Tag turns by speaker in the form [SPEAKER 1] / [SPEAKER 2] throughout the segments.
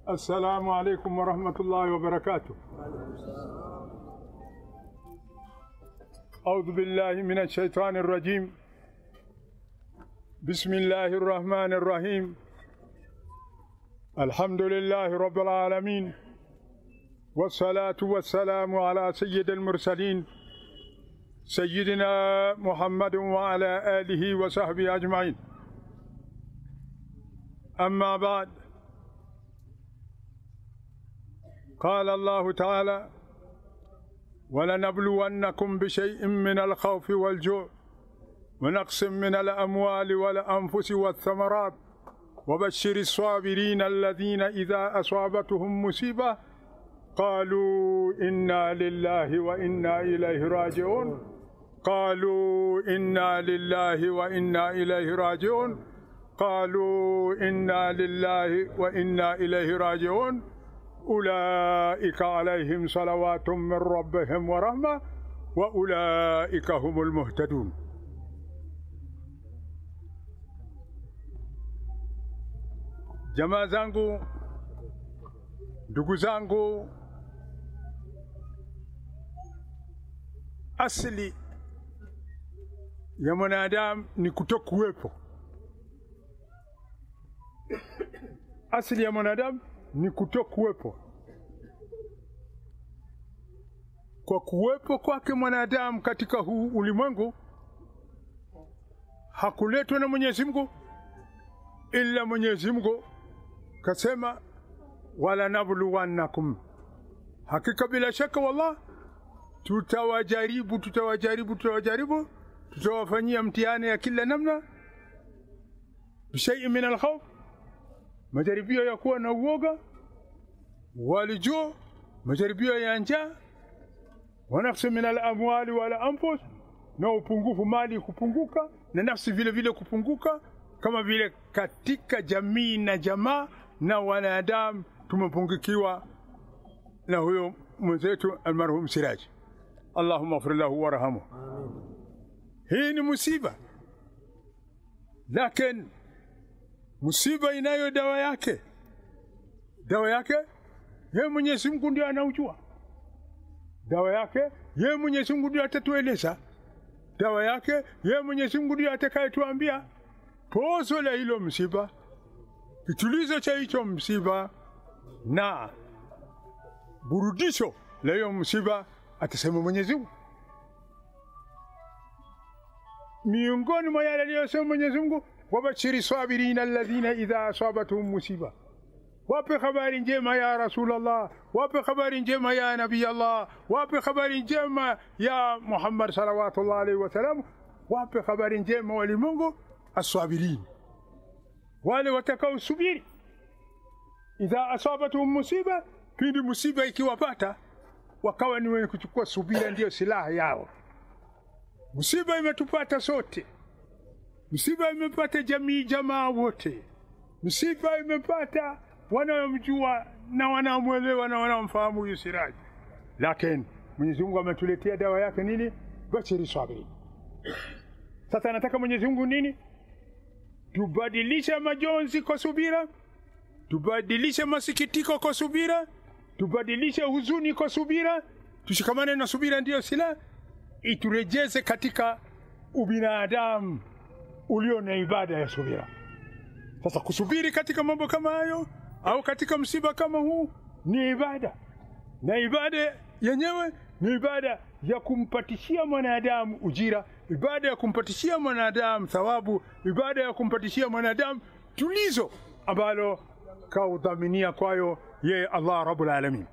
[SPEAKER 1] السلام عليكم ورحمة الله وبركاته. أعوذ بالله من الشيطان الرجيم. بسم الله الرحمن الرحيم. الحمد لله رب العالمين، والصلاة والسلام على سيد المرسلين سيدنا محمد وعلى آله وصحبه أجمعين. أما بعد، قال الله تعالى: ولنبلونكم بشيء من الخوف والجوع ونقص من الأموال والأنفس والثمرات وبشر الصابرين الذين إذا أصابتهم مصيبة قالوا إنا لله وإنا إليه راجعون. قالوا إنا لله وإنا إليه راجعون. قالوا إنا لله وإنا إليه راجعون. أولئك عليهم صلوات من ربهم ورحمة وأولئك هم المهتدون. Jamaa zangu, ndugu zangu, asili ya mwanadamu ni kutokuwepo. Asili ya mwanadamu ni kutokuwepo. Kwa kuwepo kwake mwanadamu katika huu ulimwengu hakuletwa na Mwenyezi Mungu, ila Mwenyezi Mungu kasema wala nabluwannakum, hakika bila shaka wallah tutawajaribu, tutawafanyia mtihani ya kila namna. Bishai min alkhawf, majaribio ya kuwa na uoga, walijua majaribio ya njaa, wanafsi min alamwali wala anfus, na upungufu mali kupunguka na nafsi vile vile kupunguka, kama vile katika jamii na jamaa na wanadamu tumepungukiwa na huyo mwenzetu almarhum Siraj. Allahumma ighfir lahu warhamhu. Hii ni musiba, lakini musiba inayo dawa yake. Dawa yake yeye Mwenyezi Mungu ndiye anaujua. Dawa yake yeye Mwenyezi Mungu ndiye atatueleza. Dawa yake yeye Mwenyezi Mungu ndiye atakayetuambia pozo la hilo msiba, kitulizo cha hicho msiba, na burudisho la hiyo msiba atasema Mwenyezi Mungu. Miongoni mwa yale aliyosema Mwenyezi Mungu, wabashiri sabirina alladhina idha asabatuhum musiba. Wape habari njema ya Rasulullah, wape habari njema ya Nabii Allah, wape habari njema ya Muhammad sallallahu alaihi wasallam, wape habari njema walimwengu as-sabirin, wale watakao subiri. Idha asabatuhum musiba, pindi musiba ikiwapata wakawa ni wenye kuchukua subira, ndio silaha yao. Musiba imetupata sote, musiba imepata jamii, jamaa wote, musiba imepata wanaomjua na wanaomwelewa na wanaomfahamu huyu Siraj. Lakini Mwenyezi Mungu ametuletea dawa yake nini? Bashiri sabiri. Sasa anataka Mwenyezi Mungu nini? Tubadilishe majonzi kwa subira, tubadilishe masikitiko kwa subira, tubadilishe huzuni kwa subira. Tushikamane na subira, ndio silaha iturejeze katika ubinadamu ulio na ibada ya subira. Sasa kusubiri katika mambo kama hayo au katika msiba kama huu ni ibada, na ibada yenyewe ni ibada ya kumpatishia mwanadamu ujira, ibada ya kumpatishia mwanadamu thawabu, ibada ya kumpatishia mwanadamu tulizo ambalo kaudhaminia kwayo ye Allah Rabbul Alamin.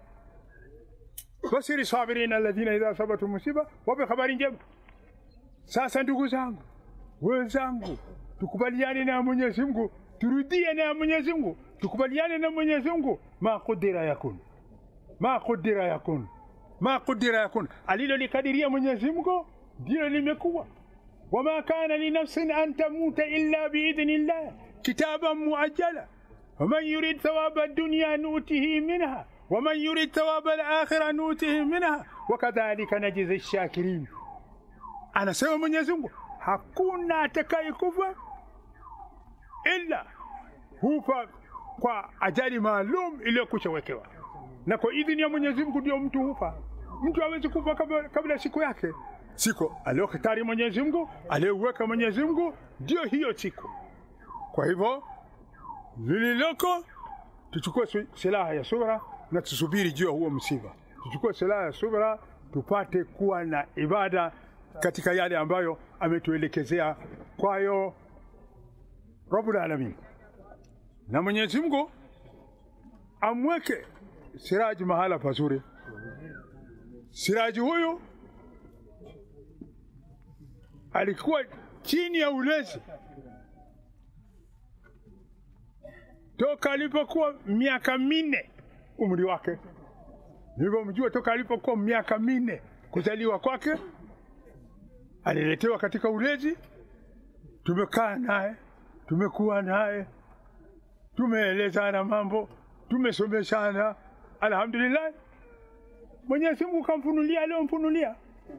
[SPEAKER 1] Bashiri sabirina alladhina idha asabatu musiba, wape habari njema. Sasa ndugu zangu, wenzangu, tukubaliane na Mwenyezi Mungu, turudie na Mwenyezi Mungu, tukubaliane na Mwenyezi Mungu. Ma qudira yakun, ma qudira yakun, ma qudira yakun, alilo likadiria Mwenyezi Mungu ndilo limekuwa. Wama kana li nafsin an tamuta illa biidhnillah kitaban muajjala waman yurid thawaba ad-dunya nutihi minha waman yurid thawaba al-akhirah nutihi minha wakadhalika najzi ash-shakirin. Anasema Mwenyezi Mungu hakuna atakayekufa ila hufa kwa ajali maalum iliyokushawekewa, na kwa idhini ya Mwenyezi Mungu ndio mtu hufa. Mtu hawezi kufa kabla siku yake. Siku aliyokitari Mwenyezi Mungu, aliyoweka Mwenyezi Mungu, ndio hiyo siku. Kwa hivyo lililoko, tuchukue silaha ya subra na tusubiri juu ya huo msiba. Tuchukue silaha ya subra tupate kuwa na ibada katika yale ambayo ametuelekezea kwayo Rabbul Alamin. Na Mwenyezi Mungu amweke Siraj mahala pazuri. Siraj huyu alikuwa chini ya ulezi toka alipokuwa miaka 4 umri wake. Nilipomjua toka alipokuwa miaka 4 kuzaliwa kwake, aliletewa katika ulezi. Tumekaa naye, tumekuwa naye, tumeelezana mambo, tumesomeshana. Alhamdulillah, Mwenyezi Mungu kamfunulia leo mfunulia.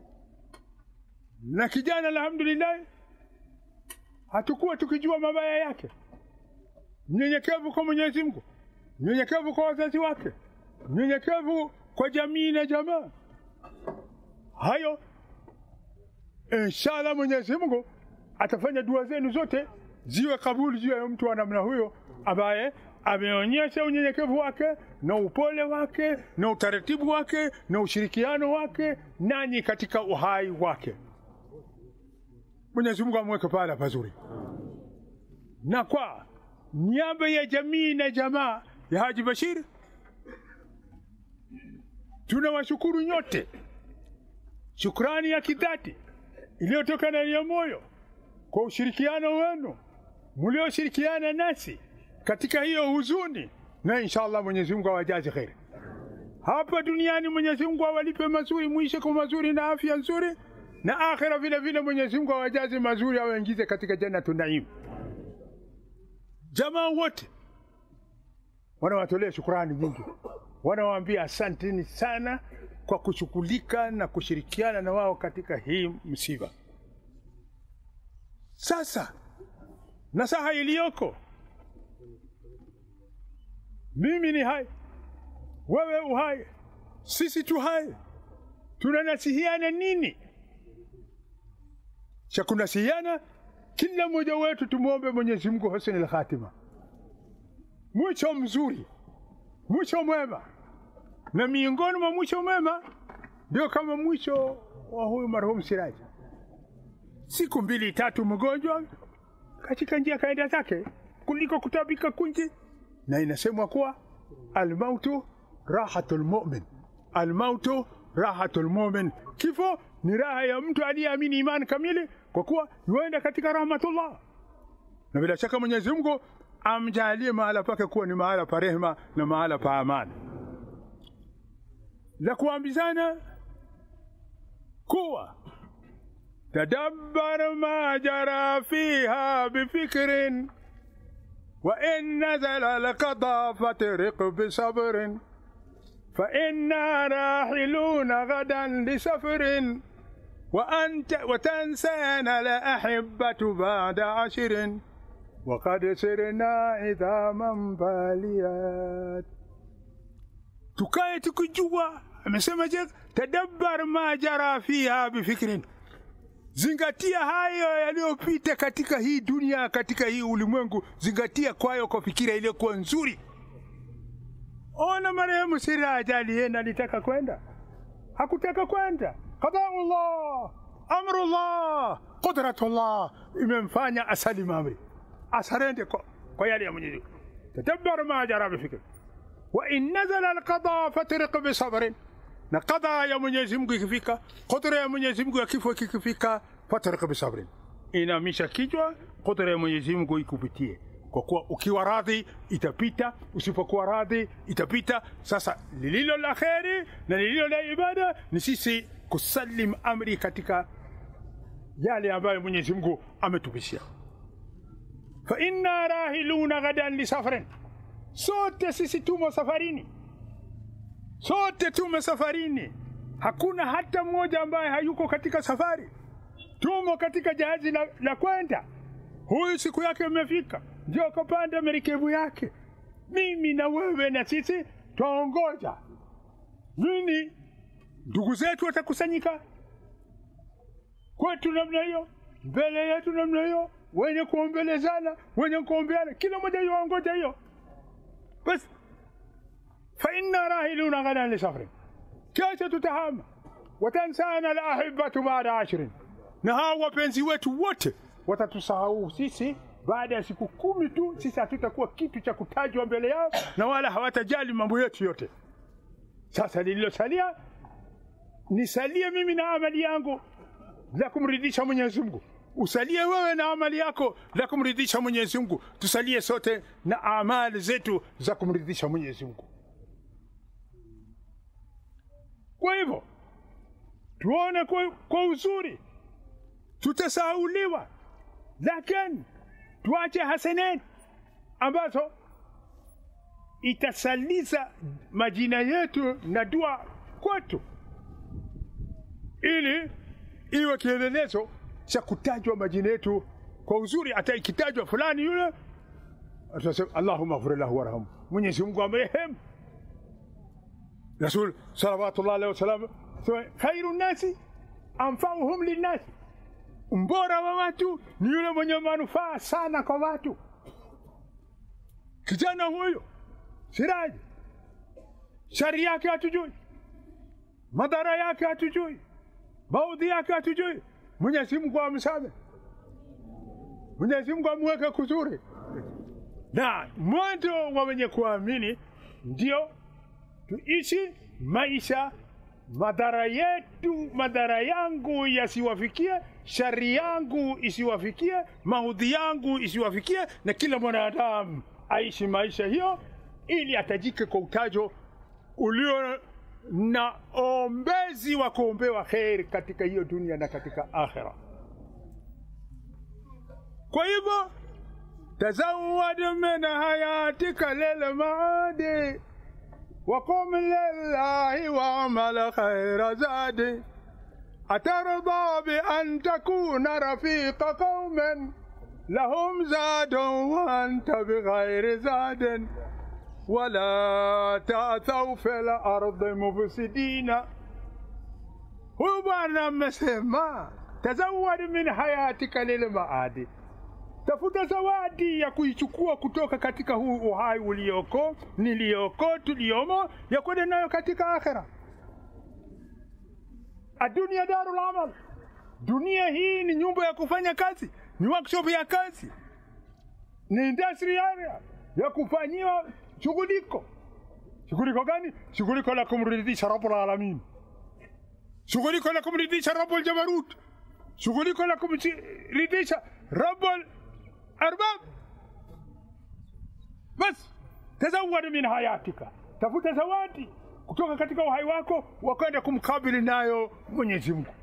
[SPEAKER 1] Na kijana alhamdulillah, hatakuwa tukijua mabaya yake. Mnyenyekevu kwa Mwenyezi Mungu, mnyenyekevu kwa wazazi wake, mnyenyekevu kwa jamii na jamaa. Hayo inshallah Mwenyezi Mungu atafanya dua zenu zote ziwe kabuli juu ya mtu wa namna huyo ambaye ameonyesha unyenyekevu wake na upole wake na utaratibu wake na ushirikiano wake nanyi katika uhai wake. Mwenyezi Mungu amweke pala pazuri. Na kwa niaba ya jamii na jamaa ya Haji Bashir, tunawashukuru nyote shukrani ya kidhati iliyotoka ndani ya moyo kwa ushirikiano wenu mlioshirikiana nasi katika hiyo huzuni, na inshallah Mwenyezi Mungu awajaze kheri. Hapa duniani Mwenyezi Mungu awalipe mazuri, muishe kwa mazuri na afya nzuri, na akhira vile vile Mwenyezi Mungu awajaze mazuri, awaingize katika jannatun naim. Jamaa wote wanawatolea shukrani nyingi, wanawaambia asanteni sana kwa kushughulika na kushirikiana na wao katika hii msiba. Sasa nasaha iliyoko, mimi ni hai, wewe uhai, sisi tu hai, tunanasihiana nini? Cha kunasihiana, kila mmoja wetu tumuombe Mwenyezi Mungu husnul khatima, mwisho mzuri, mwisho mwema. Na miongoni mwa mwisho mwema ndio kama mwisho wa huyu marhum Siraj. Siku 2-3 mgonjwa katika njia kaenda zake kuliko kutabika kunji, na inasemwa kuwa almautu rahatul mu'min, almautu rahatul mu'min. Kifo ni raha ya mtu aliyeamini imani kamili, kwa kuwa yuenda katika rahmatullah. Na bila shaka Mwenyezi Mungu amjalie mahala pake kuwa ni mahala pa rehema na mahala pa amani. La kuambizana kuwa tadabbar ma jara fiha bifikrin wa in nazala alqada fatriq bisabrin fa inna rahiluna ghadan lisafrin wa tansana la ahibbatu ba'da ashrin wa qad sirna idhaman baliyat. Tukae tukijua, amesema Shekh, tadabbar ma jara fiha bifikrin, zingatia hayo yaliyopita katika hii dunia, katika hii ulimwengu, zingatia kwayo kwa fikira iliyokuwa nzuri. Ona marehemu Siraj alienda, alitaka kwenda, hakutaka kwenda. Qadaullah, amrullah, qudratullah imemfanya asalimu amri, asarende kwa yale ya Mwenyezi Mungu. Tadabbar ma jara bifikrin wa in nazala alqada fatriq bisabrin, na qada ya Mwenyezi Mungu ikifika, qudra ya Mwenyezi Mungu ya kifo ikifika, fatriq bisabrin, inamisha kichwa, qudra ya Mwenyezi Mungu ikupitie, kwa kuwa ukiwa radhi itapita, usipokuwa radhi itapita. Sasa lililo la kheri na lililo la ibada ni sisi kusalim amri katika yale ambayo Mwenyezi Mungu ametupishia. Fa inna rahiluna ghadan li safrin, sote sisi tumo safarini, sote tumo safarini. Hakuna hata mmoja ambaye hayuko katika safari. Tumo katika jahazi la kwenda. Huyu siku yake imefika, ndio kapanda merikebu yake, mimi na wewe na sisi twaongoja lini ndugu zetu watakusanyika kwetu namna hiyo, mbele yetu namna hiyo, wenye kuombelezana, wenye kuombeana, kila mmoja yuongoja hiyo basi. Fa inna rahiluna ghadan li safrin, kesho tutahama. Watansana al-ahibatu ba'da 10, na hao wapenzi wetu wote watatusahau sisi baada ya siku 10 tu. Sisi hatutakuwa kitu cha kutajwa mbele yao, na wala hawatajali mambo yetu yote. Sasa lililosalia nisalie mimi na amali yangu la kumridhisha Mwenyezi Mungu, usalie wewe na amali yako la kumridhisha Mwenyezi Mungu, tusalie sote na amali zetu za kumridhisha Mwenyezi Mungu. Kwa hivyo tuone kwa uzuri, tutasahauliwa, lakini tuache hasanati ambazo itasaliza majina yetu na dua kwetu, ili iwe kielelezo cha kutajwa majina yetu kwa uzuri. Hata ikitajwa fulani yule, atasema Allahumma ighfir lahu warhamhu, Mwenyezi Mungu amrehemu. Rasul sallallahu alaihi wasallam khairun nasi anfa'uhum linnasi, mbora wa watu ni yule mwenye manufaa sana kwa watu. Kijana huyo Siraj, shari yake hatujui, madhara yake hatujui, maudhi yake hatujui. Mwenyezi Mungu amsamehe, Mwenyezi Mungu amweke kuzuri. Na mwanzo wa wenye kuamini ndio tuishi maisha madhara yetu, madhara yangu yasiwafikie, shari yangu isiwafikie, maudhi yangu isiwafikie, na kila mwanadamu aishi maisha hiyo ili atajike kwa utajo ulio na ombezi wa kuombewa kheri katika hiyo dunia na katika akhira. Kwa hivyo tazawwad min hayatika lil maadi وقم لله وعمل خير زاد أترضى بأن تكون رفيق قوم لهم زاد وأنت بغير زاد ولا تأثوا في الأرض مفسدين. هو بأنا مسمى تزود من حياتك للمعاد، tafuta zawadi ya kuichukua kutoka katika huu uhai ulioko, nilioko, tuliomo, ya kwenda nayo katika akhera. Adunia darul amal, dunia hii ni nyumba ya kufanya kazi, ni workshop ya kazi, ni industry area ya kufanyiwa shughuliko. Shughuliko gani? Shughuliko la kumridhisha Rabbul Alamin, shughuliko la kumridhisha Rabbul Jabarut, shughuliko la kumridhisha Rabbul Arbab. Bas tazawwad min hayatika, tafuta zawadi kutoka katika uhai wako wakwenda kumkabili nayo Mwenyezi Mungu.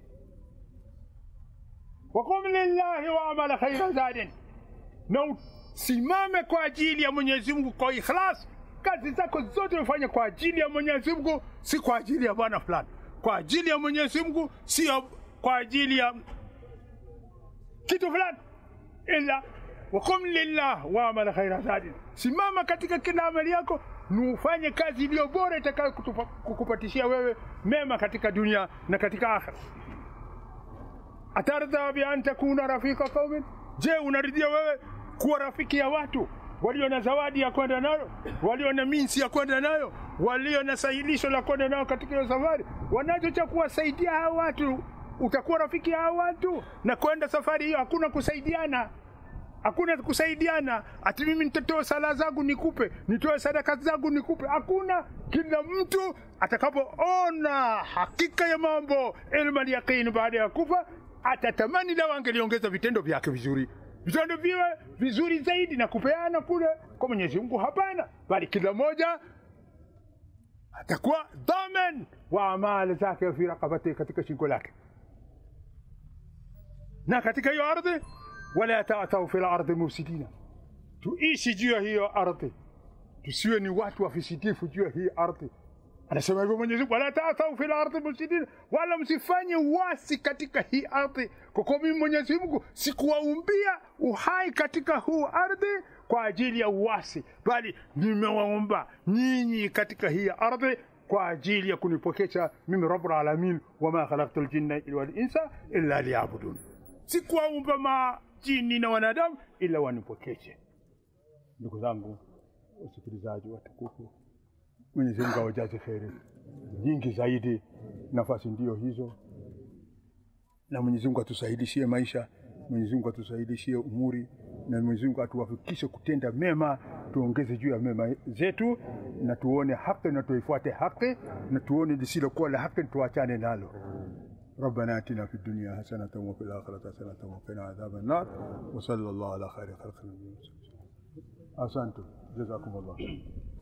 [SPEAKER 1] Waqum lillahi wa amala khayra zadin, na simame kwa ajili ya Mwenyezi Mungu kwa ikhlas. Kazi zako zote ufanye kwa ajili ya Mwenyezi Mungu, si kwa ajili ya bwana fulani. Kwa ajili ya Mwenyezi Mungu, si kwa ajili ya kitu fulani. Ila waqum lillah wa amala khayra zadin, simama katika kila amali yako, ufanye kazi iliyo bora itakayo kukupatishia wewe mema katika dunia na katika akhera. Atardha bi an takuna rafiqa qaumin, je, unaridhia wewe kuwa rafiki ya watu walio na zawadi ya kwenda nayo, walio na minsi ya kwenda nayo, walio na sahilisho la kwenda nayo katika hiyo safari, wanacho cha kuwasaidia hao watu? Utakuwa rafiki ya hao watu na kwenda safari hiyo hakuna kusaidiana, hakuna kusaidiana. Ati mimi nitatoa sala zangu nikupe, nitoe sadaka zangu nikupe, hakuna. Kila mtu atakapoona hakika ya mambo, ilmu al-yaqin, baada ya kufa atatamani la wangeliongeza vitendo vyake vizuri, vitendo viwe vizuri zaidi na kupeana kule kwa Mwenyezi Mungu. Hapana, bali kila mmoja atakuwa dhaman wa amali zake fi raqabati, katika shingo lake. Na katika hiyo ardhi, wala ta'thaw fil ardi mufsidina, tuishi juu ya hiyo ardhi, tusiwe ni watu wafisidifu juu ya hii ardhi. Anasema hivyo Mwenyezi Mungu, wala ta'thaw fil ardi mufsidina, wala msifanye uasi katika hii ardhi. Kwa kuwa mimi Mwenyezi Mungu sikuwaumbia uhai katika huu ardhi kwa ajili ya uasi, bali nimewaomba nyinyi katika hii ardhi kwa ajili ya kunipokesha mimi Rabbul Alamin, wama khalaqtul jinna wal insa illa liya'budun. Sikuwaumba majini na wanadamu ila wanipokeshe. Ndugu zangu wasikilizaji watukufu, Mwenyezi Mungu awajaze kheri nyingi zaidi. Nafasi ndio hizo, na Mwenyezi Mungu atusaidishie maisha, Mwenyezi Mungu atusaidishie umuri, na Mwenyezi Mungu atuwafikishe kutenda mema, tuongeze juu ya mema zetu, na tuone haki na tuifuate haki, na tuone lisilokuwa la haki tuachane nalo. ربنا آتنا في الدنيا حسنة وفي الآخرة حسنة وقنا عذاب النار وصلى الله على خير خلق الله. أحسنتم جزاكم الله.